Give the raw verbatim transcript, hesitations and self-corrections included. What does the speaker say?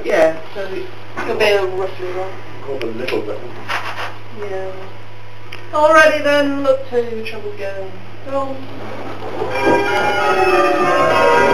Yeah, so it'll be a roughly one. Got a little bit. Yeah. Alrighty then, look to treble go. Go on.